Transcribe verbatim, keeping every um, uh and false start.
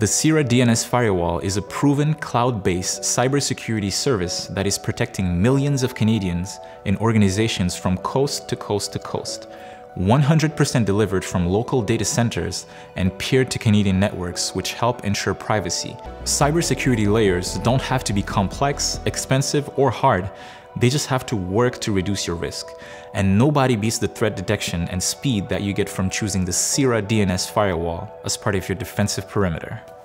The CIRA D N S Firewall is a proven cloud-based cybersecurity service that is protecting millions of Canadians in organizations from coast to coast to coast, one hundred percent delivered from local data centers and peered to Canadian networks, which help ensure privacy. Cybersecurity layers don't have to be complex, expensive, or hard. They just have to work to reduce your risk. And nobody beats the threat detection and speed that you get from choosing the CIRA D N S Firewall as part of your defensive perimeter.